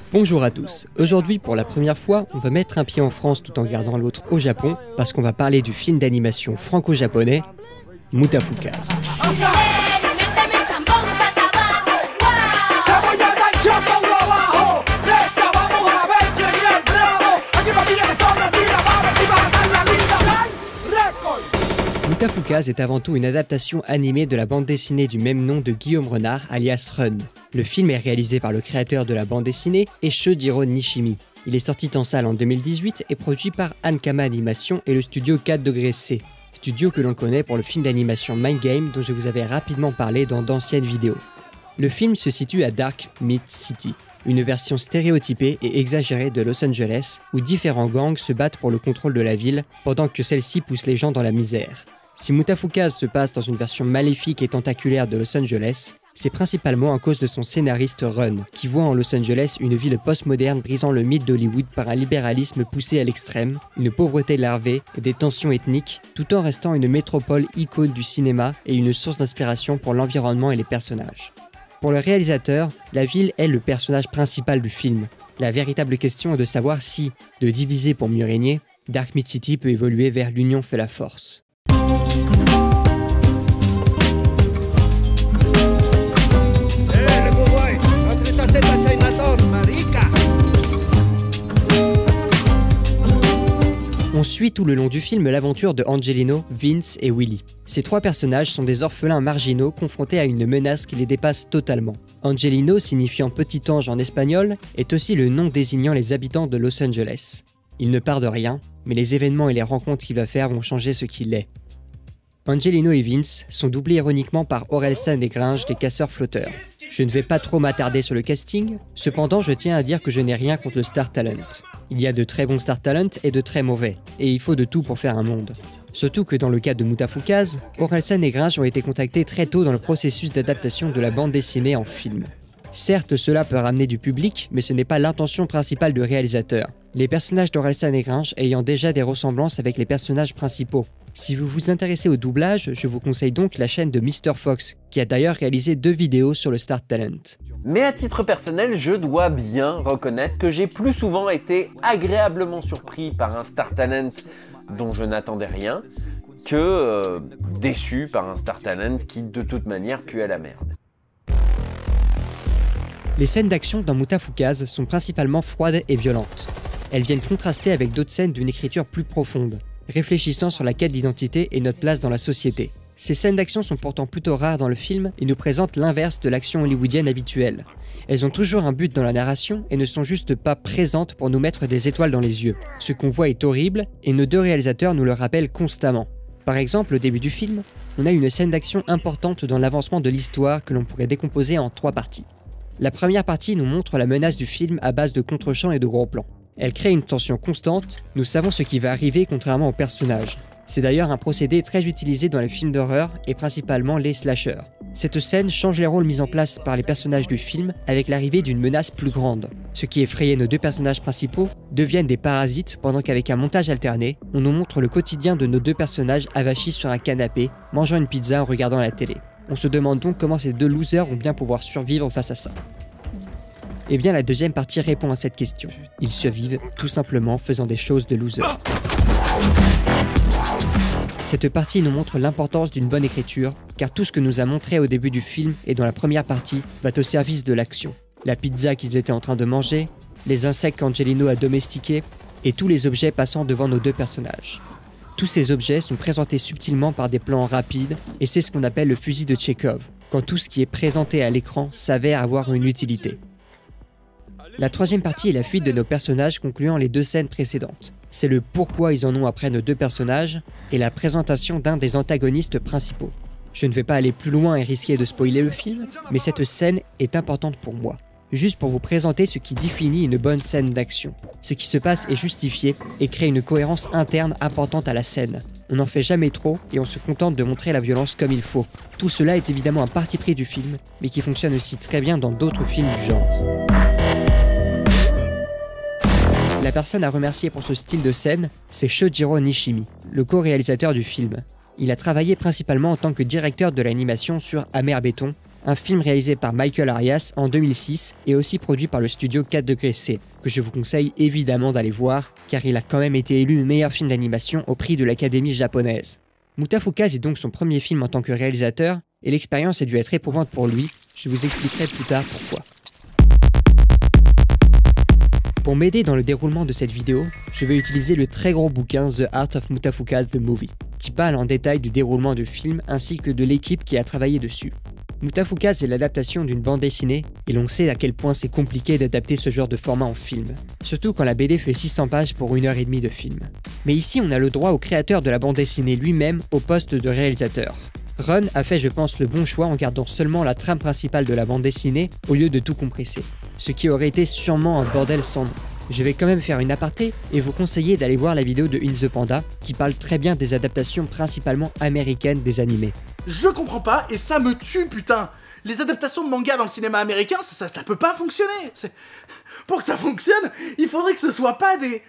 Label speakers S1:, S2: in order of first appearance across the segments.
S1: Bonjour à tous, aujourd'hui pour la première fois, on va mettre un pied en France tout en gardant l'autre au Japon, parce qu'on va parler du film d'animation franco-japonais, Mutafukaz. Mutafukaz est avant tout une adaptation animée de la bande dessinée du même nom de Guillaume Renard, alias Run. Le film est réalisé par le créateur de la bande dessinée, Shojiro Nishimi. Il est sorti en salle en 2018 et produit par Ankama Animation et le studio 4°C, studio que l'on connaît pour le film d'animation Mind Game dont je vous avais rapidement parlé dans d'anciennes vidéos. Le film se situe à Dark Mid City, une version stéréotypée et exagérée de Los Angeles où différents gangs se battent pour le contrôle de la ville pendant que celle-ci pousse les gens dans la misère. Si Mutafukaz se passe dans une version maléfique et tentaculaire de Los Angeles, c'est principalement à cause de son scénariste Run, qui voit en Los Angeles une ville postmoderne brisant le mythe d'Hollywood par un libéralisme poussé à l'extrême, une pauvreté larvée et des tensions ethniques, tout en restant une métropole icône du cinéma et une source d'inspiration pour l'environnement et les personnages. Pour le réalisateur, la ville est le personnage principal du film. La véritable question est de savoir si, de diviser pour mieux régner, Dark Mid City peut évoluer vers l'union fait la force. On suit tout le long du film l'aventure de Angelino, Vince et Willy. Ces trois personnages sont des orphelins marginaux confrontés à une menace qui les dépasse totalement. Angelino, signifiant petit ange en espagnol, est aussi le nom désignant les habitants de Los Angeles. Il ne part de rien, mais les événements et les rencontres qu'il va faire vont changer ce qu'il est. Angelino et Vince sont doublés ironiquement par Orelsan et Gringe des Casseurs Flotteurs. Je ne vais pas trop m'attarder sur le casting, cependant je tiens à dire que je n'ai rien contre le Star Talent. Il y a de très bons Star Talent et de très mauvais, et il faut de tout pour faire un monde. Surtout que dans le cas de Mutafukaz, Orelsan et Gringe ont été contactés très tôt dans le processus d'adaptation de la bande dessinée en film. Certes, cela peut ramener du public, mais ce n'est pas l'intention principale du réalisateur. Les personnages d'Orelsan et Gringe ayant déjà des ressemblances avec les personnages principaux. Si vous vous intéressez au doublage, je vous conseille donc la chaîne de Mr. Fox, qui a d'ailleurs réalisé 2 vidéos sur le Star Talent.
S2: Mais à titre personnel, je dois bien reconnaître que j'ai plus souvent été agréablement surpris par un Star Talent dont je n'attendais rien, que déçu par un Star Talent qui de toute manière pue à la merde.
S1: Les scènes d'action dans Mutafukaz sont principalement froides et violentes. Elles viennent contraster avec d'autres scènes d'une écriture plus profonde, réfléchissant sur la quête d'identité et notre place dans la société. Ces scènes d'action sont pourtant plutôt rares dans le film et nous présentent l'inverse de l'action hollywoodienne habituelle. Elles ont toujours un but dans la narration et ne sont juste pas présentes pour nous mettre des étoiles dans les yeux. Ce qu'on voit est horrible et nos 2 réalisateurs nous le rappellent constamment. Par exemple, au début du film, on a une scène d'action importante dans l'avancement de l'histoire que l'on pourrait décomposer en 3 parties. La première partie nous montre la menace du film à base de contre-champs et de gros plans. Elle crée une tension constante, nous savons ce qui va arriver contrairement aux personnages. C'est d'ailleurs un procédé très utilisé dans les films d'horreur et principalement les slashers. Cette scène change les rôles mis en place par les personnages du film avec l'arrivée d'une menace plus grande. Ce qui effrayait nos 2 personnages principaux deviennent des parasites pendant qu'avec un montage alterné, on nous montre le quotidien de nos 2 personnages avachis sur un canapé, mangeant une pizza en regardant la télé. On se demande donc comment ces 2 losers vont bien pouvoir survivre face à ça. Eh bien la deuxième partie répond à cette question. Ils survivent tout simplement faisant des choses de loser. Cette partie nous montre l'importance d'une bonne écriture, car tout ce que nous a montré au début du film et dans la première partie va au service de l'action. La pizza qu'ils étaient en train de manger, les insectes qu'Angelino a domestiqués, et tous les objets passant devant nos 2 personnages. Tous ces objets sont présentés subtilement par des plans rapides, et c'est ce qu'on appelle le fusil de Tchekhov, quand tout ce qui est présenté à l'écran s'avère avoir une utilité. La troisième partie est la fuite de nos personnages concluant les 2 scènes précédentes. C'est le pourquoi ils en ont après nos 2 personnages et la présentation d'un des antagonistes principaux. Je ne vais pas aller plus loin et risquer de spoiler le film, mais cette scène est importante pour moi. Juste pour vous présenter ce qui définit une bonne scène d'action. Ce qui se passe est justifié et crée une cohérence interne importante à la scène. On n'en fait jamais trop et on se contente de montrer la violence comme il faut. Tout cela est évidemment un parti pris du film, mais qui fonctionne aussi très bien dans d'autres films du genre. La personne à remercier pour ce style de scène, c'est Shojiro Nishimi, le co-réalisateur du film. Il a travaillé principalement en tant que directeur de l'animation sur Amer Béton, un film réalisé par Michael Arias en 2006 et aussi produit par le studio 4°C, que je vous conseille évidemment d'aller voir, car il a quand même été élu meilleur film d'animation au prix de l'Académie japonaise. Mutafukaz est donc son premier film en tant que réalisateur, et l'expérience a dû être éprouvante pour lui, je vous expliquerai plus tard pourquoi. Pour m'aider dans le déroulement de cette vidéo, je vais utiliser le très gros bouquin The Art of Mutafukaz The Movie, qui parle en détail du déroulement du film ainsi que de l'équipe qui a travaillé dessus. Mutafukaz est l'adaptation d'une bande dessinée, et l'on sait à quel point c'est compliqué d'adapter ce genre de format en film, surtout quand la BD fait 600 pages pour 1h30 de film. Mais ici on a le droit au créateur de la bande dessinée lui-même au poste de réalisateur. Ron a fait je pense le bon choix en gardant seulement la trame principale de la bande dessinée au lieu de tout compresser, ce qui aurait été sûrement un bordel sans nom. Je vais quand même faire une aparté et vous conseiller d'aller voir la vidéo de In the Panda qui parle très bien des adaptations principalement américaines des animés.
S3: Je comprends pas et ça me tue putain. Les adaptations de manga dans le cinéma américain, ça peut pas fonctionner. Pour que ça fonctionne, il faudrait que ce soit pas des...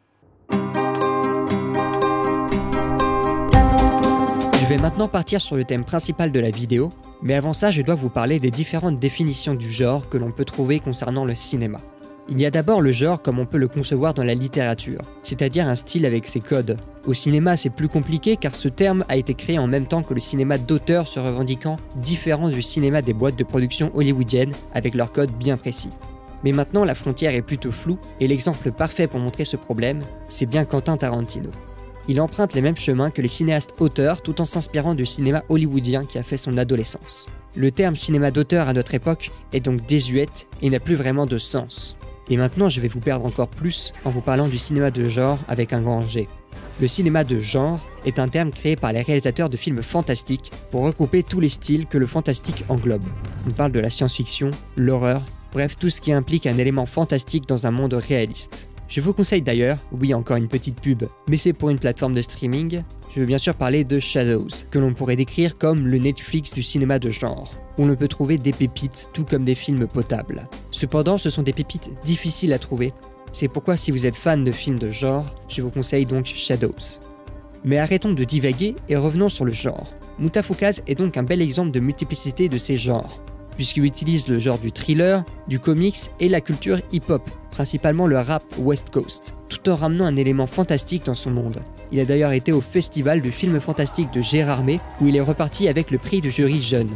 S1: Je vais maintenant partir sur le thème principal de la vidéo, mais avant ça je dois vous parler des différentes définitions du genre que l'on peut trouver concernant le cinéma. Il y a d'abord le genre comme on peut le concevoir dans la littérature, c'est-à-dire un style avec ses codes. Au cinéma c'est plus compliqué car ce terme a été créé en même temps que le cinéma d'auteur se revendiquant différent du cinéma des boîtes de production hollywoodiennes avec leurs codes bien précis. Mais maintenant la frontière est plutôt floue et l'exemple parfait pour montrer ce problème, c'est bien Quentin Tarantino. Il emprunte les mêmes chemins que les cinéastes auteurs tout en s'inspirant du cinéma hollywoodien qui a fait son adolescence. Le terme cinéma d'auteur à notre époque est donc désuète et n'a plus vraiment de sens. Et maintenant je vais vous perdre encore plus en vous parlant du cinéma de genre avec un grand G. Le cinéma de genre est un terme créé par les réalisateurs de films fantastiques pour regrouper tous les styles que le fantastique englobe. On parle de la science-fiction, l'horreur, bref tout ce qui implique un élément fantastique dans un monde réaliste. Je vous conseille d'ailleurs, oui encore une petite pub, mais c'est pour une plateforme de streaming, je veux bien sûr parler de Shadows, que l'on pourrait décrire comme le Netflix du cinéma de genre, où l'on peut trouver des pépites tout comme des films potables. Cependant, ce sont des pépites difficiles à trouver, c'est pourquoi si vous êtes fan de films de genre, je vous conseille donc Shadows. Mais arrêtons de divaguer et revenons sur le genre. Mutafukaz est donc un bel exemple de multiplicité de ces genres, puisqu'il utilise le genre du thriller, du comics et la culture hip-hop, principalement le rap West Coast, tout en ramenant un élément fantastique dans son monde. Il a d'ailleurs été au festival du film fantastique de Gérardmer, où il est reparti avec le prix du jury jeune.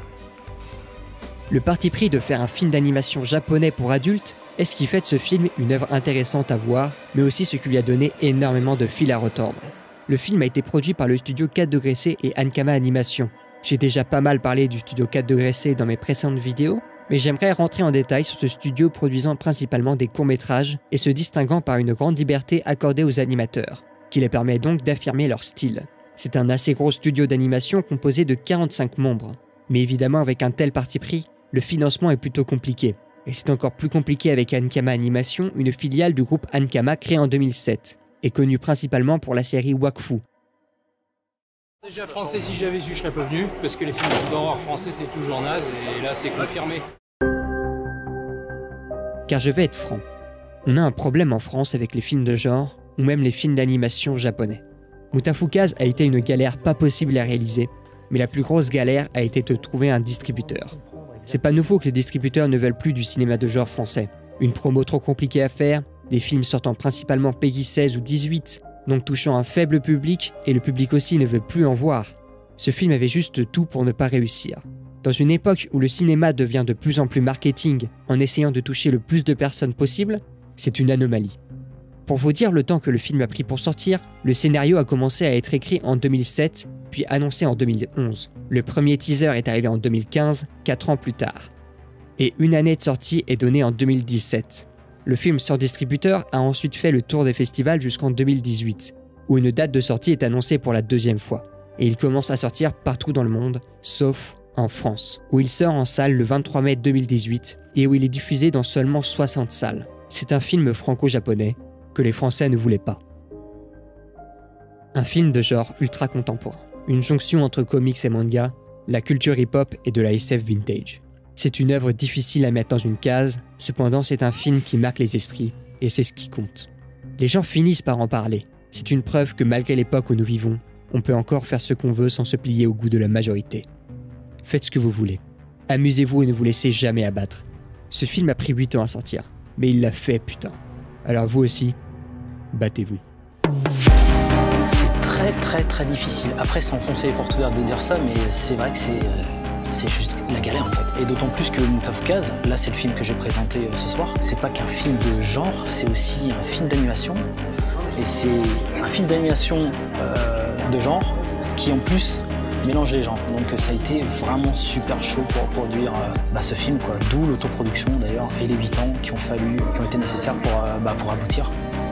S1: Le parti pris de faire un film d'animation japonais pour adultes est ce qui fait de ce film une œuvre intéressante à voir, mais aussi ce qui lui a donné énormément de fil à retordre. Le film a été produit par le studio 4°C et Ankama Animation. J'ai déjà pas mal parlé du studio 4°C dans mes précédentes vidéos, mais j'aimerais rentrer en détail sur ce studio produisant principalement des courts-métrages et se distinguant par une grande liberté accordée aux animateurs, qui les permet donc d'affirmer leur style. C'est un assez gros studio d'animation composé de 45 membres, mais évidemment avec un tel parti pris, le financement est plutôt compliqué. Et c'est encore plus compliqué avec Ankama Animation, une filiale du groupe Ankama créée en 2007, et connue principalement pour la série Wakfu.
S4: Déjà français, si j'avais su, je serais pas venu, parce que les films d'horreur français c'est toujours naze, et là c'est confirmé.
S1: Car je vais être franc, on a un problème en France avec les films de genre, ou même les films d'animation japonais. Mutafukaz a été une galère pas possible à réaliser, mais la plus grosse galère a été de trouver un distributeur. C'est pas nouveau que les distributeurs ne veulent plus du cinéma de genre français. Une promo trop compliquée à faire, des films sortant principalement PEGI 16 ou 18, donc touchant un faible public, et le public aussi ne veut plus en voir. Ce film avait juste tout pour ne pas réussir. Dans une époque où le cinéma devient de plus en plus marketing, en essayant de toucher le plus de personnes possible, c'est une anomalie. Pour vous dire le temps que le film a pris pour sortir, le scénario a commencé à être écrit en 2007, puis annoncé en 2011. Le premier teaser est arrivé en 2015, 4 ans plus tard. Et une année de sortie est donnée en 2017. Le film sans distributeur a ensuite fait le tour des festivals jusqu'en 2018, où une date de sortie est annoncée pour la deuxième fois. Et il commence à sortir partout dans le monde, sauf en France, où il sort en salle le 23 mai 2018 et où il est diffusé dans seulement 60 salles. C'est un film franco-japonais que les Français ne voulaient pas. Un film de genre ultra contemporain, une jonction entre comics et manga, la culture hip-hop et de la SF vintage. C'est une œuvre difficile à mettre dans une case, cependant c'est un film qui marque les esprits, et c'est ce qui compte. Les gens finissent par en parler. C'est une preuve que malgré l'époque où nous vivons, on peut encore faire ce qu'on veut sans se plier au goût de la majorité. Faites ce que vous voulez. Amusez-vous et ne vous laissez jamais abattre. Ce film a pris 8 ans à sortir, mais il l'a fait, putain. Alors vous aussi, battez-vous.
S5: C'est très difficile. Après, c'est enfoncer les portes ouvertes de dire ça, mais c'est vrai que c'est juste la galère en fait. Et d'autant plus que Moutafoukaz, là c'est le film que j'ai présenté ce soir, c'est pas qu'un film de genre, c'est aussi un film d'animation. Et c'est un film d'animation de genre qui en plus mélange les genres. Donc ça a été vraiment super chaud pour produire ce film, quoi. D'où l'autoproduction d'ailleurs et les 8 ans qui ont été nécessaires pour aboutir.